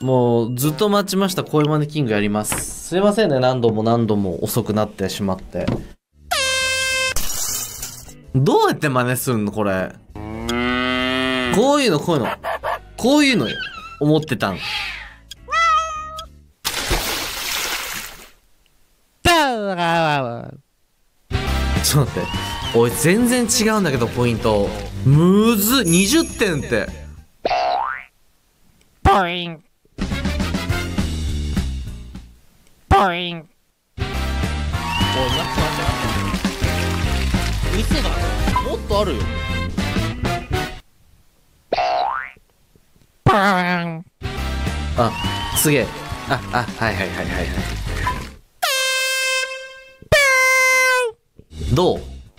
もうずっと待ちました。声真似キングやります。すいませんね、何度も何度も遅くなってしまって。どうやって真似するのこれ。こういうの、こういうの。こういうのよ。思ってたん。ちょっと待って。おい、全然違うんだけど、ポイント。むずっ。20点って。 ポイン。ポイン。おい、待って待って待って。嘘だろ。もっとあるよ。ポイン。 あ、すげえ。はいはいはいはいはい。どう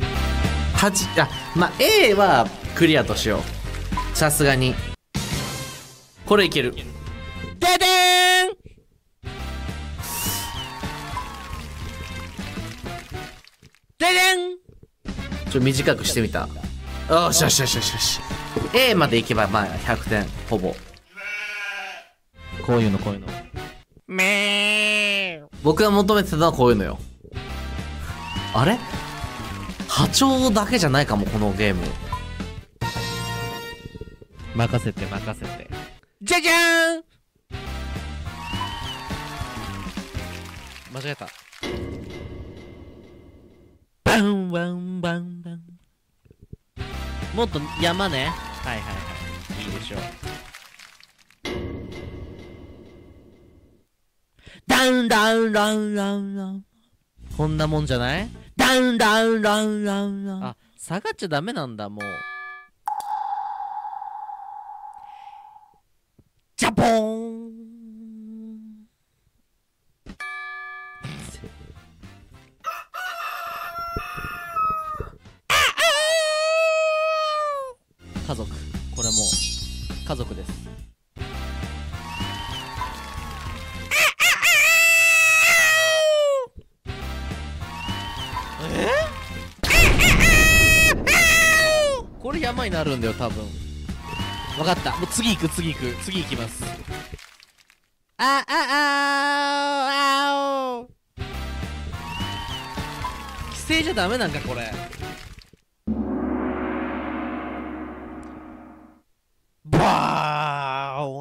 まあ、A はクリアとしよう。さすがに。これいける。 ででーん。ででん。 短くしてみた。よしよしよしよしよし。A までいけばまあ100点。ほぼ。こういうのこういうの。 めー。 僕が求めてたのはこういうのよ。あれ波長だけじゃないかも、このゲーム。 任せて任せて。じゃじゃーん。間違えた。バンバンバンバン。もっと山ね。はいはいはい。いいでしょう。ダウンダウンダウンダウンダウン。こんなもんじゃない？ダウンダウンダウンダウンダウン。あ、下がっちゃダメなんだ、もう。ジャポーン。家族。これも家族です。これ山になるんだよ多分。分かった。もう次行く次行く次行きます。規制じゃダメなんかこれ。バー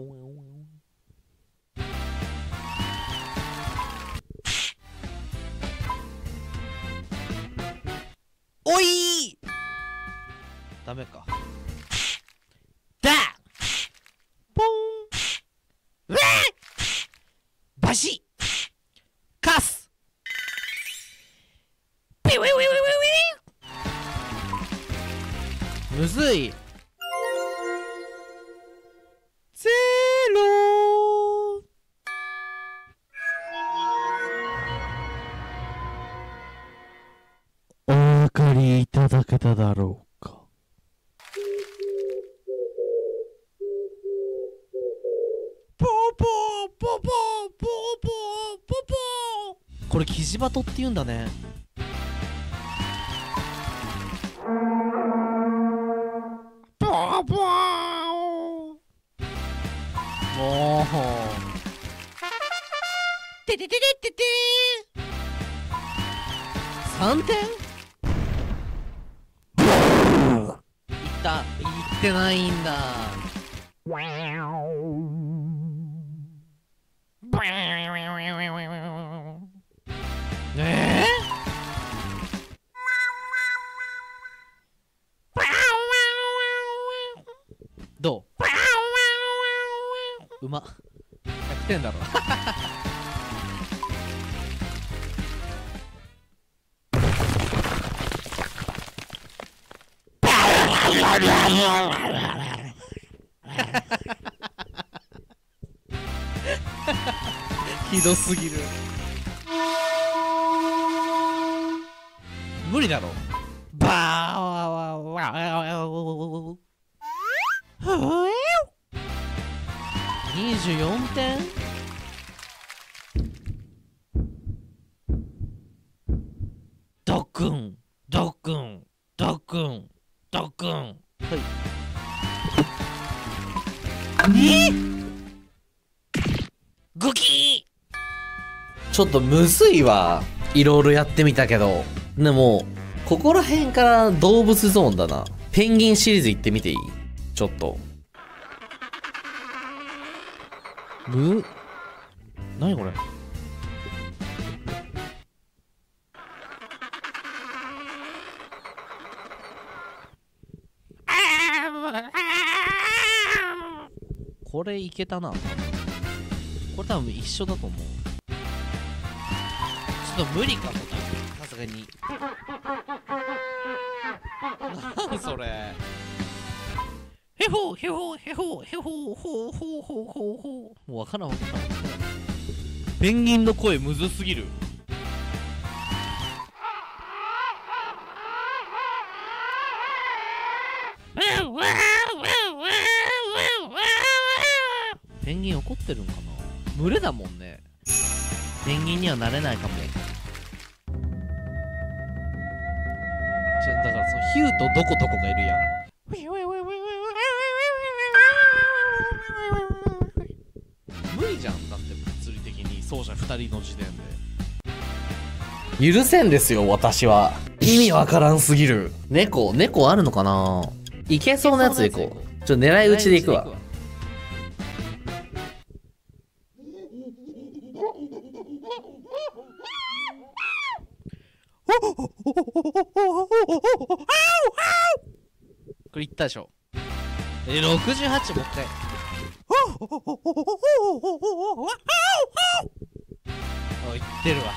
おいー。ダメか。だポン。うわバシカスピウィウィウィウィウィ。むずい。ゼロ。お分かりいただけただろうか。ポーポーポーポーポーポーポーポー。これキジバトって言うんだね。ポーポー。もうててててててー。3点。いったいってないんだ。どう？うまっ。100点だろ。ひどすぎる。無理だろ。バーワワワ24点。ドックンドックンドックンドックン。はい。 グキちょっとむずいわ。いろいろやってみたけど。でも、ここら辺から動物ゾーンだな。ペンギンシリーズ行ってみていい？ちょっと。 何これ。これいけたな。これ多分一緒だと思う。ちょっと無理かもな、さすがに。何それ。ヘホヘホヘホヘホホーホーホーホーホー。もうわからんわけない。ペンギンの声むずすぎる。ペンギン怒ってるんかな。群れだもんね。ペンギンにはなれないかも。だからそのヒューとどことこがいるやん。無理じゃん。だって物理的に奏者2人の時点で。 許せんですよ、私は。意味わからんすぎる。猫あるのかな。いけそうなやつでいこう。ちょっと狙い撃ちでいくわ。 これいったでしょ。68もう一回。おい、いってるわ。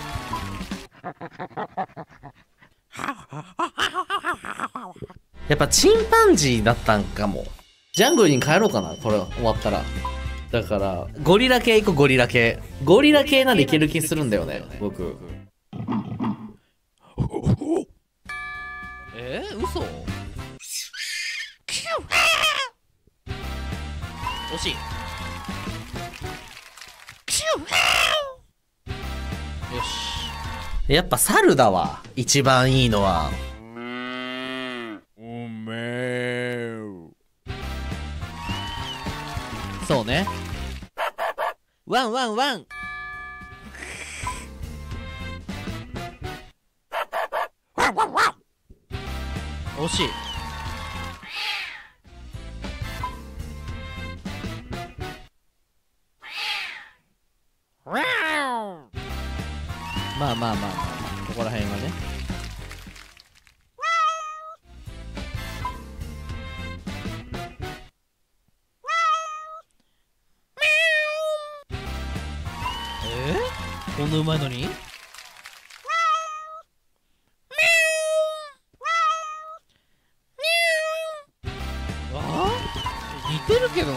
やっぱチンパンジーだったんかも。ジャングルに帰ろうかな、これ終わったら。だからゴリラ系行こう。ゴリラ系なんでいける気するんだよね、僕。 嘘。惜しい。よし。 やっぱ猿だわ、一番いいのは。 そうね。ワンワンワン。惜しい。まあまあまあまあまあ、ここら辺はね。こんなうまいのに。似てるけどな。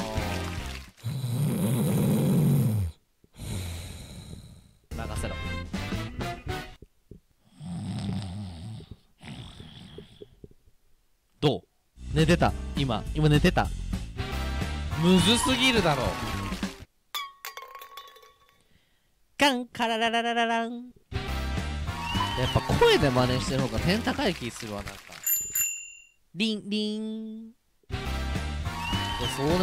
任せろ。どう？寝てた。今寝てた。むずすぎるだろ。カンカララララララン。やっぱ声で真似してる方が点高い気するわ。なんかリンリン。いや、そうでもない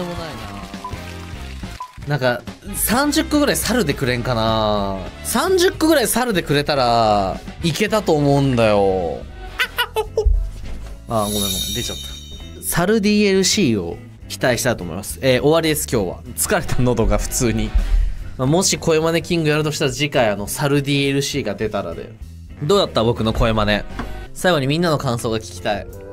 なんか30個ぐらい猿でくれんかな。30個ぐらい猿でくれたらいけたと思うんだよ。あ、ごめん出ちゃった。猿 DLC を期待したいと思います。終わりです。今日は疲れた喉が普通に。もし声真似キングやるとしたら次回猿 DLC が出たらで。どうだった僕の声真似。最後にみんなの感想が聞きたい。